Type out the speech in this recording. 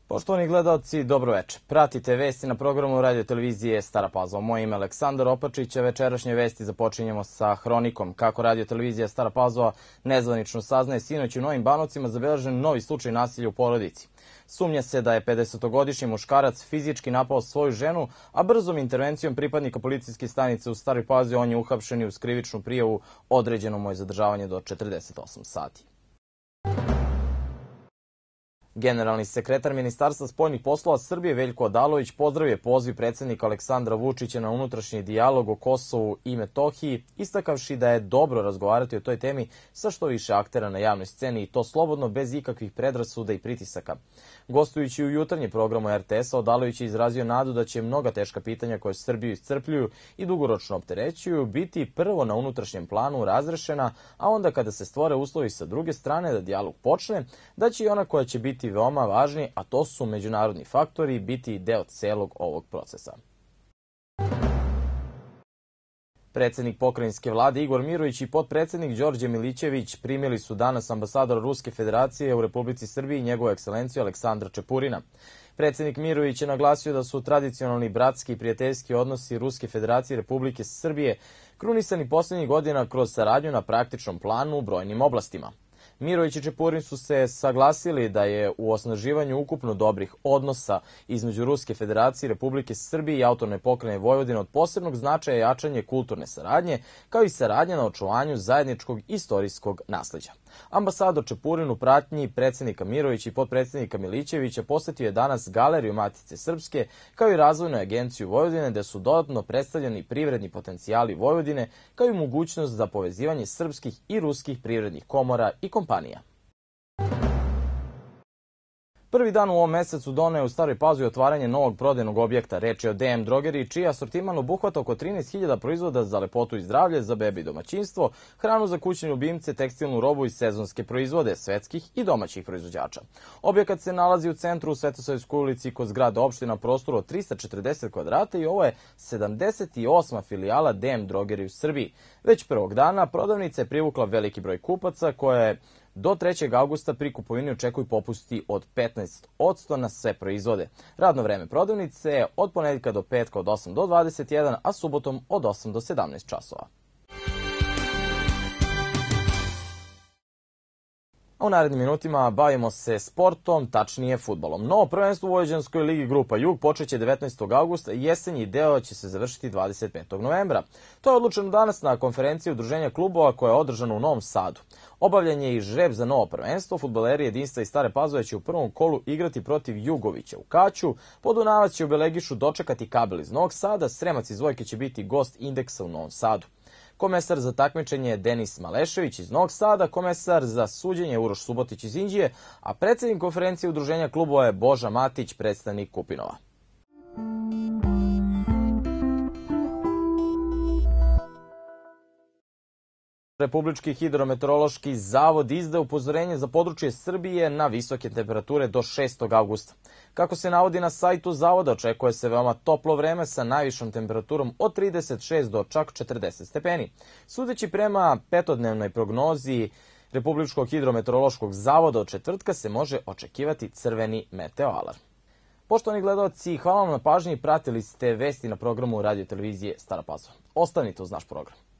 Poštovani gledalci, dobro večer. Pratite vesti na programu radio televizije Stara Pazova. Moje ime je Aleksandar Opačić, a večerašnje vesti započinjemo sa hronikom. Kako radio televizija Stara Pazova nezvanično saznaje, sinoć u Novim Banovcima zabeležen novi slučaj nasilja u porodici. Sumnja se da je 50-godišnji muškarac fizički napao svoju ženu, a brzom intervencijom pripadnika policijske stanice u Staroj Pazovi on je uhapšen i uz krivičnu prijavu određeno mu je zadržavanje do 48 sati. Generalni sekretar Ministarstva spoljnih poslova Srbije Veljko Odalović pozdravio poziv predsjednika Aleksandra Vučića na unutrašnji dijalog o Kosovu i Metohiji, istakavši da je dobro razgovarati o toj temi sa što više aktera na javnoj sceni i to slobodno bez ikakvih predrasuda i pritisaka. Gostujući u jutarnjem programu RTS-a, Odalović je izrazio nadu da će mnoga teška pitanja koje Srbiju iscrpljuju i dugoročno opterećuju biti prvo na unutrašnjem planu razrešena, a onda kada se stvore uslovi sa druge strane da dijalog počne, da će i ona koja će biti veoma važni, a to su međunarodni faktori, biti deo celog ovog procesa. Predsjednik pokrajinske vlade Igor Mirović i potpredsjednik Đorđe Milićević primili su danas ambasadora Ruske federacije u Republici Srbiji njegovu ekscelenciju Aleksandra Čepurina. Predsjednik Mirović je naglasio da su tradicionalni bratski i prijateljski odnosi Ruske federacije i Republike Srbije krunisani posljednjih godina kroz saradnju na praktičnom planu u brojnim oblastima. Mirović i Čepurin su se saglasili da je u osnaživanju ukupno dobrih odnosa između Ruske federacije, Republike Srbije i autonomne pokrajine Vojvodine od posebnog značaja jačanje kulturne saradnje, kao i saradnja na očuvanju zajedničkog istorijskog nasleđa. Ambasador Čepurin u pratnji predsjednika Mirovića i potpredsjednika Milićevića posetio je danas Galeriju Matice Srpske, kao i Razvojnu agenciju Vojvodine, gde su dodatno predstavljeni privredni potencijali Vojvodine, kao i mogućnost za povezivanje srpskih i ruskih privrednih komora i kompanija. Prvi dan u ovom mesecu doneo u Staroj Pazovi otvaranje novog prodajnog objekta. Reč je o DM drogeriji, čiji asortiman obuhvata oko 13.000 proizvoda za lepotu i zdravlje, za bebe i domaćinstvo, hranu za kućne ljubimce, tekstilnu robu i sezonske proizvode svetskih i domaćih proizvođača. Objekat se nalazi u centru u Svetosavskoj ulici kod zgrade opštine na prostoru od 340 kvadrata i ovo je 78. filijala DM drogerije u Srbiji. Već prvog dana prodavnica je privukla veliki broj kupaca koja je do 3. augusta pri kupovini očekuju popusti od 15% na sve proizvode. Radno vreme prodavnice je od ponedjeljka do petka od 8 do 21, a subotom od 8 do 17 časova. A u narednim minutima bavimo se sportom, tačnije fudbalom. Novo prvenstvo u Vojvođanskoj ligi Grupa Jug počeće 19. augusta i jesenji deo će se završiti 25. novembra. To je odlučeno danas na konferenciji Udruženja klubova koja je održana u Novom Sadu. Obavljen je i žreb za novo prvenstvo. Fudbaleri Jedinstva i Stare Pazove će u prvom kolu igrati protiv Jugovića u Kaću. Podunavac će u Belegišu dočekati Kabel iz Novog Sada. Sremac iz Vojke će biti gost Indeksa u Novom Sadu. Komesar za takmičenje je Denis Malešević iz Novog Sada, komesar za suđenje Uroš Subotić iz Inđije, a predsjednik konferencije Udruženja klubova je Boža Matić, predstavnik Kupinova. Republički hidrometeorološki zavod izdaje upozorenje za područje Srbije na visoke temperature do 6. augusta. Kako se navodi na sajtu zavoda, očekuje se veoma toplo vreme sa najvišom temperaturom od 36 do čak 40 stepeni. Sudeći prema petodnevnoj prognozi Republičkog hidrometeorološkog zavoda od četvrtka se može očekivati crveni meteoalarm. Poštovani gledalci, hvala vam na pažnji i pratili ste vesti na programu radio televizije Stara Pazova. Ostanite uz naš program.